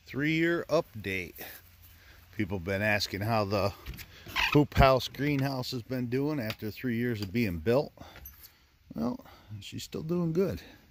3-year update. People have been asking how the hoop house greenhouse has been doing after 3 years of being built. Well, she's still doing good.